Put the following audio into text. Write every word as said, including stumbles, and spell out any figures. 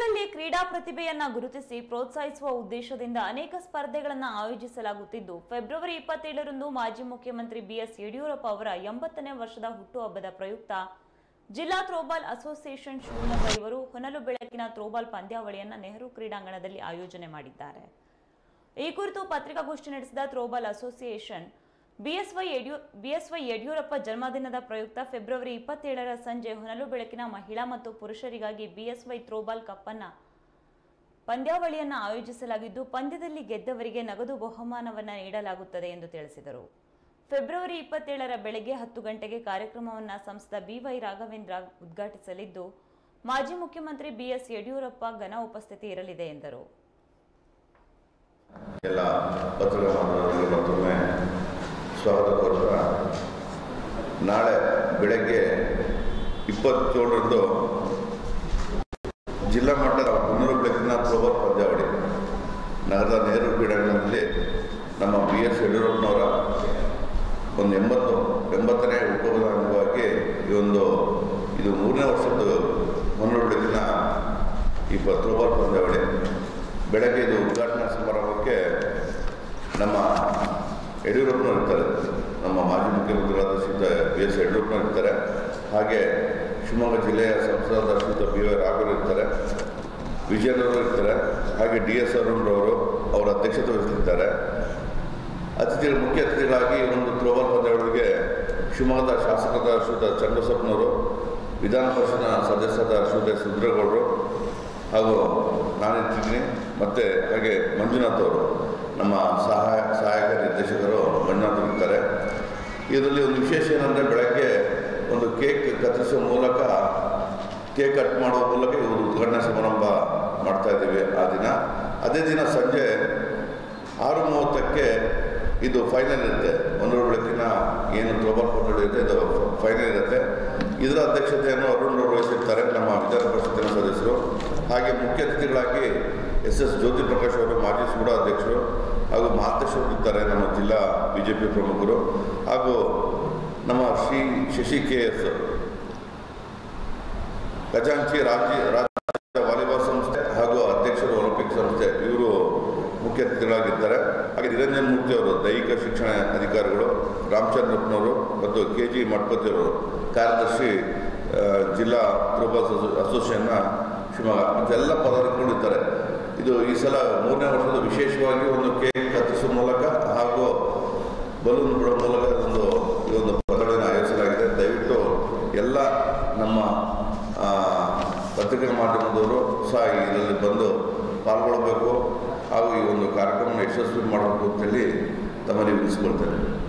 ಮಕ್ಕಳಲ್ಲಿ ಕ್ರೀಡಾ ಪ್ರತಿಭೆಯನ್ನ ಗುರುತಿಸಿ ಪ್ರೋತ್ಸಾಹಿಸುವ ಉದ್ದೇಶದಿಂದ ಅನೇಕ ಸ್ಪರ್ಧೆಗಳನ್ನು ಆಯೋಜಿಸಲಾಗುತ್ತಿದ್ದು ಫೆಬ್ರವರಿ ಇಪ್ಪತ್ತೇಳರಂದು ಮಾಜಿ ಮುಖ್ಯಮಂತ್ರಿ ಬಿಎಸ್ ಯಡಿಯೂರಪ್ಪ ಅವರ ಎಂಬತ್ತನೇ ವರ್ಷದ ಹುಟ್ಟುಹಬ್ಬದ ಪ್ರಯುಕ್ತ ಜಿಲ್ಲಾ ಥ್ರೋಬಾಲ್ ಅಸೋಸಿಯೇಷನ್ ಶಿವಮೊಗ್ಗ ಇವರು ಹೊನಲು ಬೆಳಕಿನ ಥ್ರೋಬಾಲ್ ಪಂದ್ಯಾವಳಿಯನ್ನು ನೆಹರು ಕ್ರೀಡಾಂಗಣದಲ್ಲಿ ಆಯೋಜನೆ ಮಾಡಿದ್ದಾರೆ। ಈ ಕುರಿತು ಪತ್ರಿಕಾಗೋಷ್ಠಿ ನಡೆಸಿದ ಥ್ರೋಬಾಲ್ ಅಸೋಸಿಯೇಷನ್ ಬಿಎಸ್ವೈ ಯಡಿಯೂ ಬಿಎಸ್ವೈ ಯಡಿಯೂರಪ್ಪ ಜನ್ಮದಿನದ ಪ್ರಯುಕ್ತ ಫೆಬ್ರವರಿ ಇಪ್ಪತ್ತೇಳರ ಸಂಜೆ ಹೊನಲು ಬೆಳಕಿನ ಮಹಿಳಾ ಮತ್ತು ಪುರುಷರಿಗಾಗಿ ಬಿಎಸ್ವೈ ಥ್ರೋಬಾಲ್ ಕಪ್ ಅನ್ನ ಪಂದ್ಯಾವಳಿಯನ್ನು ಆಯೋಜಿಸಲಾಗಿದ್ದು ಪಂದ್ಯದಲ್ಲಿ ಗೆದ್ದವರಿಗೆ ನಗದು ಬಹುಮಾನವನ್ನು ನೀಡಲಾಗುತ್ತದೆ ಎಂದು ತಿಳಿಸಿದರು। ಫೆಬ್ರವರಿ ಇಪ್ಪತ್ತೇಳರ ಬೆಳಗ್ಗೆ ಹತ್ತು ಗಂಟೆಗೆ ಕಾರ್ಯಕ್ರಮವನ್ನು ಸಂಸದ ಬಿವೈ ರಾಘವೇಂದ್ರ ಉದ್ಘಾಟಿಸಲಿದ್ದು ಮಾಜಿ ಮುಖ್ಯಮಂತ್ರಿ ಬಿಎಸ್ ಯಡಿಯೂರಪ್ಪ ಘನ ಉಪಸ್ಥಿತಿ ಇರಲಿದೆ ಎಂದರು। ಎಲ್ಲ ಪತ್ರಿಕಾ ಮಾಧ್ಯಮಗಳಿಗೆ ಮತ್ತೊಮ್ಮೆ ಸ್ವಾಗತ ಕೋರ್ತಾ ನಾಳೆ ಬೆಳಗ್ಗೆ ಇಪ್ಪತ್ತೇಳರಂದು ಜಿಲ್ಲಾ ಮಟ್ಟದ ಹೊನಲು ಬೆಳಕಿನ ಥ್ರೋಬಾಲ್ ಪಂದ್ಯಾವಳಿ ನಗರದ ನೆಹರು ಕ್ರೀಡಾಂಗಣದಲ್ಲಿ ನಮ್ಮ ಬಿ ಎಸ್ ಯಡಿಯೂರಪ್ಪನವರ ಒಂದು ಎಂಬತ್ತು ಎಂಬತ್ತನೇ ಹುಟ್ಟುಹಬ್ಬದ ಅಂಗವಾಗಿ ಈ ಒಂದು ಇದು ಮೂರನೇ ವರ್ಷದ ಹೊನಲು ಬೆಳಕಿನ ಈ ಥ್ರೋಬಾಲ್ ಪಂದ್ಯಾವಳಿ ಬೆಳಗ್ಗೆ ಇದು ಉದ್ಘಾಟನಾ ಸಮಾರಂಭಕ್ಕೆ ನಮ್ಮ ಯಡಿಯೂರಪ್ಪನವರು ಇರ್ತಾರೆ, ನಮ್ಮ ಮಾಜಿ ಮುಖ್ಯಮಂತ್ರಿಗಳಾದ ಶ್ರೀಯುತ ಬಿ ಎಸ್ ಯಡಿಯೂರಪ್ಪನವರು ಇರ್ತಾರೆ, ಹಾಗೆ ಶಿವಮೊಗ್ಗ ಜಿಲ್ಲೆಯ ಸಂಸದರಾದ ಶ್ರೀಯುತ ಬಿ ವೈ ರಾಘವೇಂದ್ರ ಇರ್ತಾರೆ, ವಿಜಯನವರು ಇರ್ತಾರೆ, ಹಾಗೆ ಡಿ ಎಸ್ ಅರುಣ್ರವರು ಅವರ ಅಧ್ಯಕ್ಷತೆ ವಹಿಸಲಿದ್ದಾರೆ। ಅತಿಥಿಗಳು ಮುಖ್ಯ ಅತಿಥಿಗಳಾಗಿ ಒಂದು ಥ್ರೋಬಾಲ್ ಪಂದ್ಯಾವಳಿಗೆ ಶಿವಮೊಗ್ಗದ ಶಾಸಕರಾದ ಶ್ರೀಯುತ ಚನ್ನಬಸಪ್ಪನವರು, ವಿಧಾನ ಪರಿಷತ್ನ ಸದಸ್ಯರಾದ ಶ್ರೀಯುತ ಸುಂದರೇಗೌಡರು ಹಾಗೂ ನಾನಿರ್ತೀನಿ ಮತ್ತು ಹಾಗೆ ಮಂಜುನಾಥ್ ಅವರು ನಮ್ಮ ಸಹಾಯ ಸಹಾಯಕ ನಿರ್ದೇಶಕರು ಮಂಜುನಾಥ್ ಇರ್ತಾರೆ। ಇದರಲ್ಲಿ ಒಂದು ವಿಶೇಷ ಏನಂದರೆ ಬೆಳಗ್ಗೆ ಒಂದು ಕೇಕ್ ಕತ್ತರಿಸುವ ಮೂಲಕ ಕೇಕ್ ಕಟ್ ಮಾಡುವ ಮೂಲಕ ಇವರು ಉದ್ಘಾಟನಾ ಸಮಾರಂಭ ಮಾಡ್ತಾಯಿದ್ದೀವಿ ಆ ದಿನ। ಅದೇ ದಿನ ಸಂಜೆ ಆರು ಮೂವತ್ತಕ್ಕೆ ಇದು ಫೈನಲ್ ಇರುತ್ತೆ, ಹೊನಲು ಬೆಳಕಿನ ಏನು ಥ್ರೋಬಾಲ್ ಪಂದ್ಯಾವಳಿ ಇರುತ್ತೆ ಇದು ಫೈನಲ್ ಇರುತ್ತೆ। ಇದರ ಅಧ್ಯಕ್ಷತೆಯನ್ನು ಅರುಣ್ ಅವರು ವಹಿಸಿರ್ತಾರೆ, ನಮ್ಮ ವಿಧಾನ ಪರಿಷತ್ತಿನ ಸದಸ್ಯರು, ಹಾಗೆ ಮುಖ್ಯ ಅತಿಥಿಗಳಾಗಿ ಎಸ್ ಎಸ್ ಜ್ಯೋತಿ ಪ್ರಕಾಶ್ ಅವರು ಮಾಜಿ ಸೂಡ ಅಧ್ಯಕ್ಷರು ಹಾಗೂ ಮಾತೇಶ್ವರು ಇರ್ತಾರೆ, ನಮ್ಮ ಜಿಲ್ಲಾ ಬಿ ಜೆ ಪಿ ಪ್ರಮುಖರು, ಹಾಗೂ ನಮ್ಮ ಶ್ರೀ ಶಶಿ ಕೆ ಎಸ್ ಖಜಾಂಚಿ ರಾಜ್ಯ ರಾಜ್ಯ ವಾಲಿಬಾಲ್ ಸಂಸ್ಥೆ ಹಾಗೂ ಅಧ್ಯಕ್ಷರು ಒಲಿಂಪಿಕ್ ಸಂಸ್ಥೆ ಇವರು ಮುಖ್ಯ ಅತಿಥಿಗಳಾಗಿದ್ದಾರೆ। ಹಾಗೆ ನಿರಂಜನ್ ಮೂರ್ತಿ ಅವರು ದೈಹಿಕ ಶಿಕ್ಷಣ ಅಧಿಕಾರಿಗಳು, ರಾಮಚಂದ್ರಪ್ಪನವರು ಮತ್ತು ಕೆ ಜಿ ಮಠಪತಿಯವರು ಕಾರ್ಯದರ್ಶಿ ಜಿಲ್ಲಾ ಥ್ರೋಬಾಲ್ ಅಸೋಸಿಯೇಷನ್ನ ಶಿವಮೊಗ್ಗ ಮತ್ತೆಲ್ಲ ಪದಾಧಿಕಾರಿಗಳಿರ್ತಾರೆ। ಇದು ಈ ಸಲ ಮೂರನೇ ವರ್ಷದ ವಿಶೇಷವಾಗಿ ಒಂದು ಕೇಕ್ ಕತ್ತರಿಸುವ ಮೂಲಕ ಹಾಗೂ ಬಲೂನ್ ಬಿಡುವ ಮೂಲಕ ಒಂದು ಈ ಒಂದು ಪಂದ್ಯಾವಳಿಯನ್ನು ಆಯೋಜಿಸಲಾಗಿದೆ। ದಯವಿಟ್ಟು ಎಲ್ಲ ನಮ್ಮ ಪತ್ರಿಕಾ ಮಾಧ್ಯಮದವರು ಸಹ ಇದರಲ್ಲಿ ಬಂದು ಪಾಲ್ಗೊಳ್ಳಬೇಕು ಹಾಗೂ ಈ ಒಂದು ಕಾರ್ಯಕ್ರಮವನ್ನು ಯಶಸ್ವಿ ಮಾಡಬೇಕು ಅಂತೇಳಿ ತಮ್ಮಲ್ಲಿ ವಿನಿಸಿಕೊಳ್ತೇನೆ।